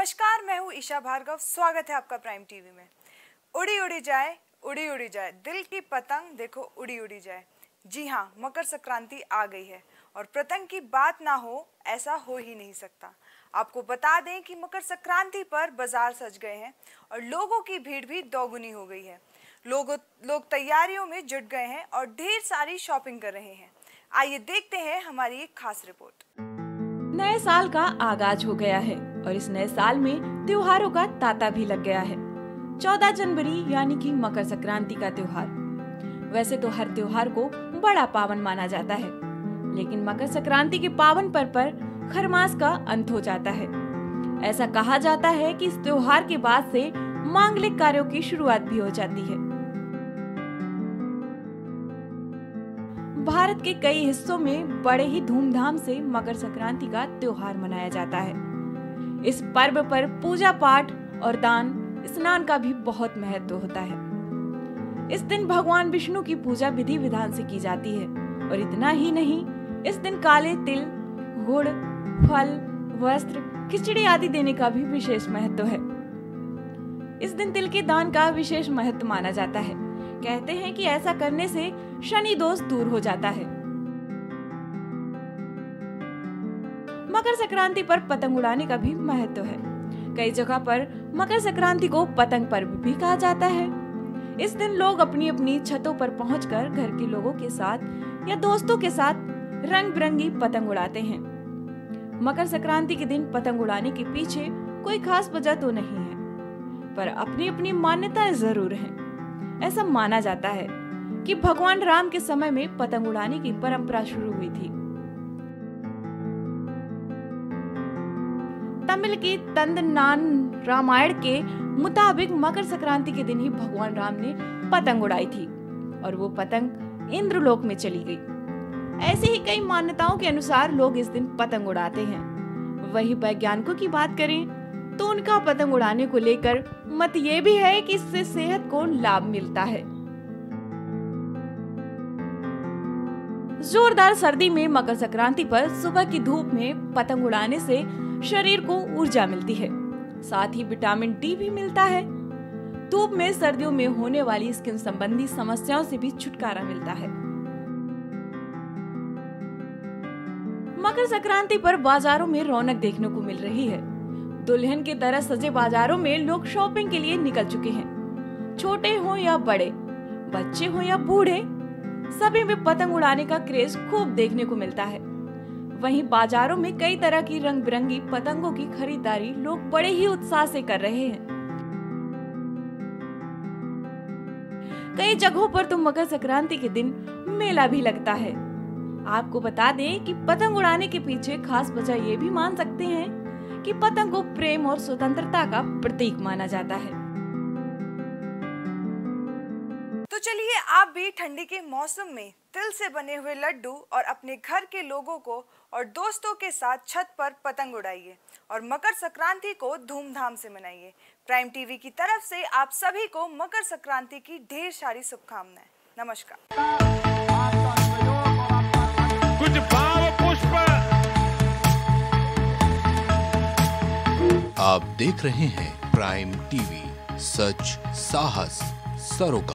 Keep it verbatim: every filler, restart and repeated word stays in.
नमस्कार, मैं हूँ ईशा भार्गव। स्वागत है आपका प्राइम टीवी में। उड़ी उड़ी जाए, उड़ी उड़ी जाए, दिल की पतंग देखो उड़ी उड़ी जाए। जी हाँ, मकर संक्रांति आ गई है और पतंग की बात ना हो ऐसा हो ही नहीं सकता। आपको बता दें कि मकर संक्रांति पर बाजार सज गए हैं और लोगों की भीड़ भी दोगुनी हो गई है। लोगों लोग तैयारियों में जुट गए हैं और ढेर सारी शॉपिंग कर रहे हैं। आइए देखते हैं हमारी एक खास रिपोर्ट। नए साल का आगाज हो गया है और इस नए साल में त्योहारों का तांता भी लग गया है। चौदह जनवरी यानी कि मकर संक्रांति का त्योहार। वैसे तो हर त्योहार को बड़ा पावन माना जाता है, लेकिन मकर संक्रांति के पावन पर्व पर खरमास का अंत हो जाता है। ऐसा कहा जाता है कि इस त्योहार के बाद से मांगलिक कार्यों की शुरुआत भी हो जाती है। भारत के कई हिस्सों में बड़े ही धूमधाम से मकर संक्रांति का त्योहार मनाया जाता है। इस पर्व पर पूजा पाठ और दान स्नान का भी बहुत महत्व होता है। इस दिन भगवान विष्णु की पूजा विधि विधान से की जाती है और इतना ही नहीं, इस दिन काले तिल, गुड़, फल, वस्त्र, खिचड़ी आदि देने का भी विशेष महत्व है। इस दिन तिल के दान का विशेष महत्व माना जाता है। कहते हैं कि ऐसा करने से शनि दोष दूर हो जाता है। मकर संक्रांति पर पतंग उड़ाने का भी महत्व है। कई जगह पर मकर संक्रांति को पतंग पर्व भी कहा जाता है। इस दिन लोग अपनी अपनी छतों पर पहुंचकर घर के लोगों के साथ या दोस्तों के साथ रंग बिरंगी पतंग उड़ाते हैं। मकर संक्रांति के दिन पतंग उड़ाने के पीछे कोई खास वजह तो नहीं है, पर अपनी अपनी मान्यताएं जरूर हैं। ऐसा माना जाता है कि भगवान राम के समय में पतंग उड़ाने की परंपरा शुरू हुई थी। तमिल की तंदनान रामायण के मुताबिक मकर संक्रांति के दिन ही भगवान राम ने पतंग उड़ाई थी और वो पतंग इंद्रलोक में चली गई। ऐसी ही कई मान्यताओं के अनुसार लोग इस दिन पतंग उड़ाते हैं। वही वैज्ञानिकों की बात करें तो उनका पतंग उड़ाने को लेकर मत ये भी है कि इससे सेहत को लाभ मिलता है। जोरदार सर्दी में मकर संक्रांति पर सुबह की धूप में पतंग उड़ाने से शरीर को ऊर्जा मिलती है, साथ ही विटामिन डी भी मिलता है। धूप में सर्दियों में होने वाली स्किन संबंधी समस्याओं से भी छुटकारा मिलता है। मकर संक्रांति पर बाजारों में रौनक देखने को मिल रही है। दुल्हन के तरह सजे बाजारों में लोग शॉपिंग के लिए निकल चुके हैं। छोटे हो या बड़े, बच्चे हो या बूढ़े, सभी में पतंग उड़ाने का क्रेज खूब देखने को मिलता है। वहीं बाजारों में कई तरह की रंग बिरंगी पतंगों की खरीदारी लोग बड़े ही उत्साह से कर रहे हैं। कई जगहों पर तो मकर संक्रांति के दिन मेला भी लगता है। आपको बता दें कि पतंग उड़ाने के पीछे खास वजह ये भी मान सकते हैं कि पतंग को प्रेम और स्वतंत्रता का प्रतीक माना जाता है। तो चलिए आप भी ठंडी के मौसम में तिल से बने हुए लड्डू और अपने घर के लोगों को और दोस्तों के साथ छत पर पतंग उड़ाइए और मकर संक्रांति को धूमधाम से मनाइए। प्राइम टीवी की तरफ से आप सभी को मकर संक्रांति की ढेर सारी शुभकामनाएं। नमस्कार। कुछ भाव पुष्प। आप देख रहे हैं प्राइम टीवी, सच साहस सरोकार।